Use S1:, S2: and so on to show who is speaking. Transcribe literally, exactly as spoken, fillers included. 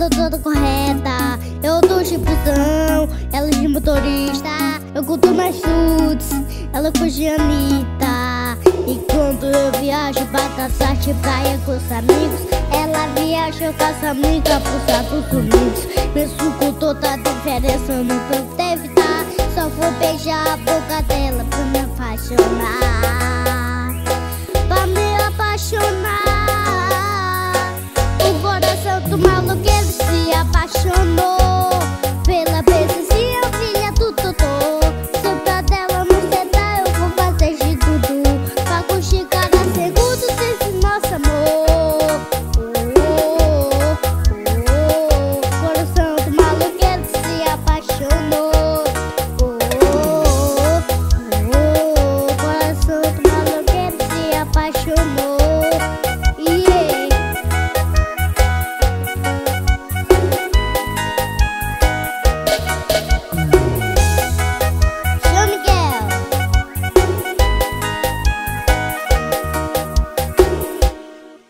S1: tô toda correta. Eu tô chifruzão, ela de motorista. Eu curto mais chutes, ela curte de Anitta. E quando eu viajo pra caçar de praia com os amigos, ela viaja com essa amiga pros Estados Unidos. Mesmo com toda a diferença, eu não tô